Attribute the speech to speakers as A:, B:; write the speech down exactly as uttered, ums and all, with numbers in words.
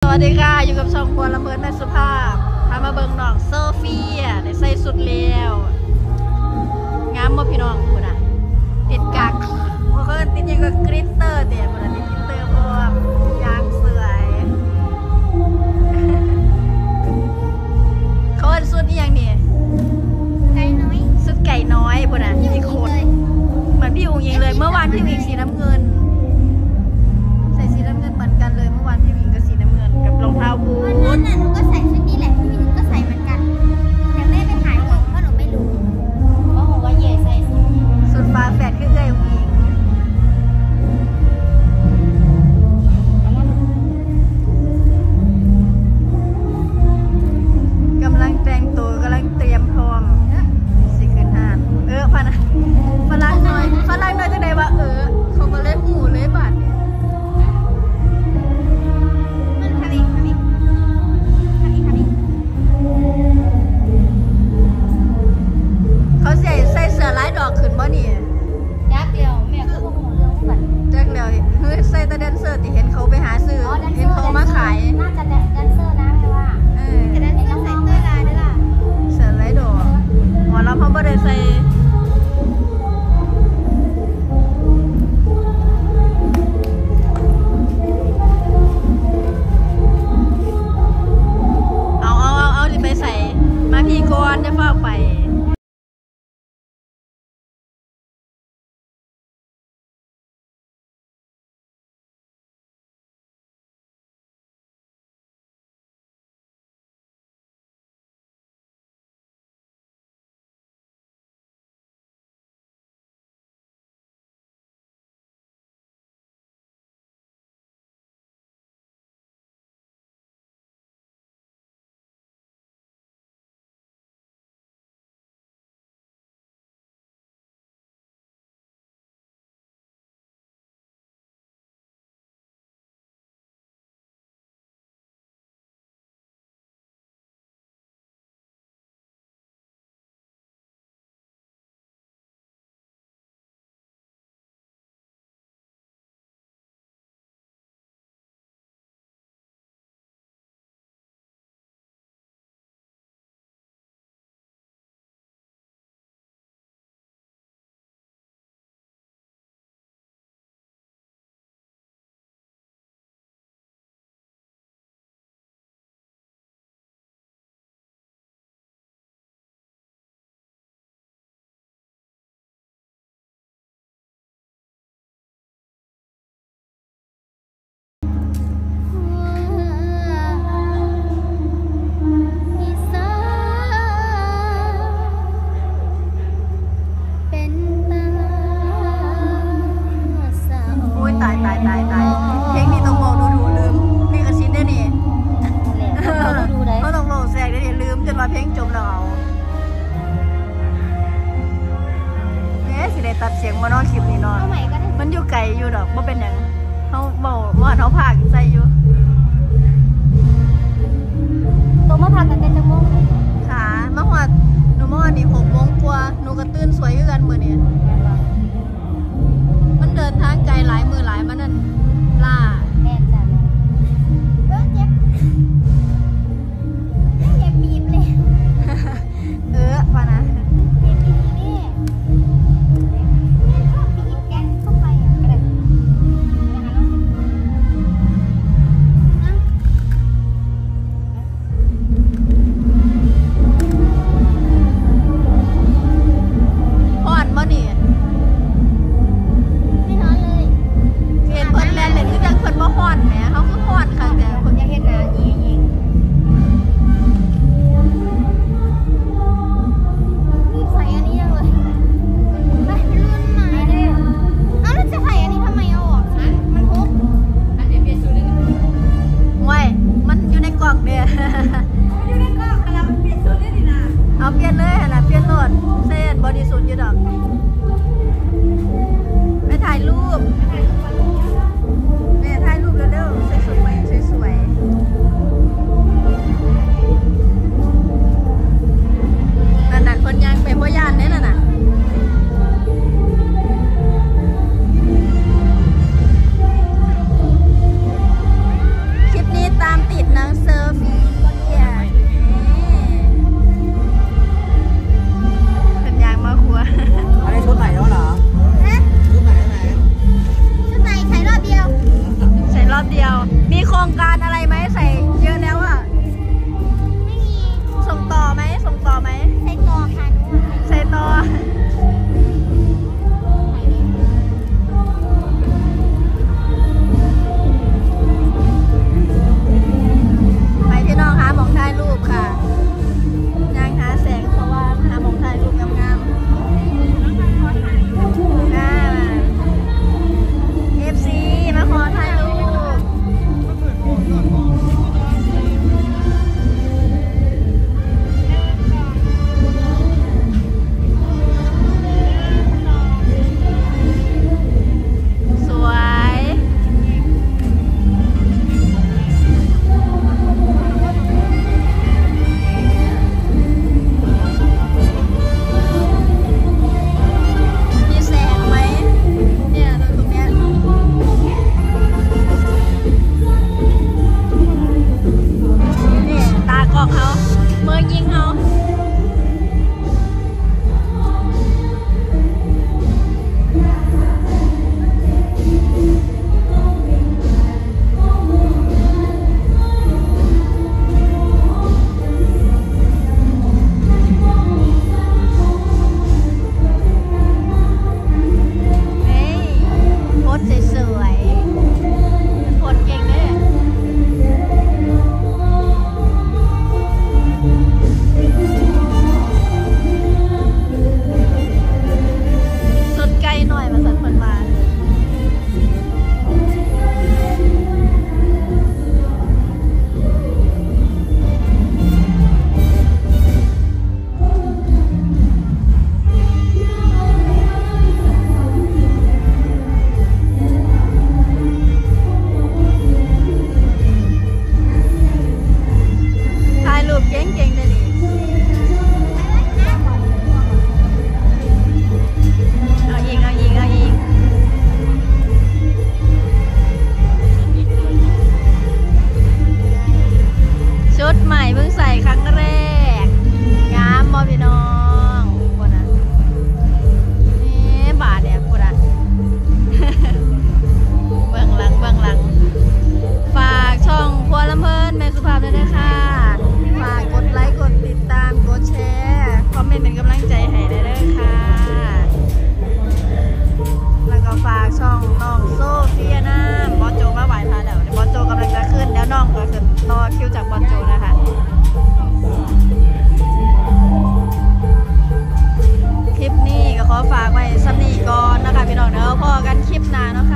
A: วัสดีค่ะอยู่กับช่องครัวละเมิดแม่สุภาพพามาเบิ่งน้องโซเฟียได้ใส่สุดเลี้ยวงามบ่พี่น้องคุณอ่ะติดกักว่าเขาติดยังกับกริตเตอร์เดี๋ยวมันติดกริตเตอร์พวกยางเสื่อยเขาเป็นสุดอีหยังนี่
B: ไก่น้อย
A: สุดไก่น้อยพุ่นอ่ะอีกคนเหมือนพี่อุ๋งยิงเลยเมื่อวานพี่อุ๋งสีน้ำเงินใส่สีน้ำเงินเหมือนกันเลยเมื่อวานพี่อุ๋งก็สีน้ำเงินกับรองเท้าบูท
B: วันนั้นน่ะหนูก็ใส่ชุดนี้แหละพี่วินก็ใส่เหมือนกันแต่แม่ไปถ่ายของเพราะหนูไม่รู้เพราะหนูว่าเย่ใส่สุด
A: สุดฟ้าแฝดคือเอ้ยอุ๋งยิงกำลังแต่งตัวกำลังเตรียมพร้อมสิขึ้นห้างเออพะนะฝรั่งน้อยฝรั่งน้อยจะได้ว่าเออเขาก็เลยหูเลยบาดเนี่ย
B: มันทำเองทำเองทำเองทำเอง
A: เขาใส่ใส่เสื้อลายดอกขึ้นบ่นี่
B: ยักษ์เดียวแม่ก็บอกเรื่องว่า
A: แจ็คแล้วเฮ้ยใส่แต่แดนเซอร์ที่เห็นเขาไปหาซื้อเห็นเขามาขาย
B: น่าจะแดนเซอร์นะแม่ว่า
A: เออ
B: แต่แดนเซอร์ใส่เสื้อลายด้วยล่ะ
A: เสื้อลายดอกหมอลำเขาบ่ได้ใส่เอาเอาเอาเอาไปใส่มาพี่ก่อนจะเฝ้าไปตายตายตายตายเพลงนี้ต้องบอกดูดูลืมนี่กระชินได้นี่เขาต้องโหลดแซกได้นี่ลืมจนว่าเพลงจบแล้วเอาเอ๊ะสิได้ตัดเสียงมานอนคลิปนี้นอนมันอยู่ไกลอยู่ดอกว่าเป็นอย่างเขาบอกว่าเขาพากใส่อยู่
B: ตัวมาพากันเป็นจังโมง
A: ค่ะมาหัวหนูเมื่อวานนี้หกโมงกว่าหนูก็ตื่นสวยขึ้นกันมือเนี่ยมันเดินทางไกลหลายมือหลายมันนั่นล่า
B: แม่จ้ะเออเจ็บเจ็บบีบเลย
A: เออปะนะ
B: เจ็บบีบนี่แม่ชอบบีบแกะเข้าไปอ่ะกระเด็น
A: ห่อนบ่นี่เห็นเพิ่นแลนเลยคือจังเพิ่นบ่ฮ้อนแหมเขาคือฮ้อนค่ะแต่
B: เพิ่นอยากเฮ็ดหน้าอีอีนี่ใส่อันนี้ยังเลยไปรุ่นใหม่เด้อเอ้าแล้วจะใส่อันนี้ทำไมเอาออกฮะมันพกอันนี้เปลี่ยนสูตรได้
A: ไว้มันอยู่ในกล่องเด้อ
B: อยู่ในกล่องอันนั้นมันเปลี่ยนสูตรได้ดินะ
A: เอาเปลี่ยนเลยหั่นน่ะเปลี่ยนโลดใส่บอดี้สูทอยู่ดอกไปถ่ายรูปแม่ถ่ายรูปเร็วๆสวยๆสวยๆนั่นๆคนยังไปพ่อย่านเนี่ยน่ะคลิปนี้ตามติดยวพอกันคลิปหน้าเนาะ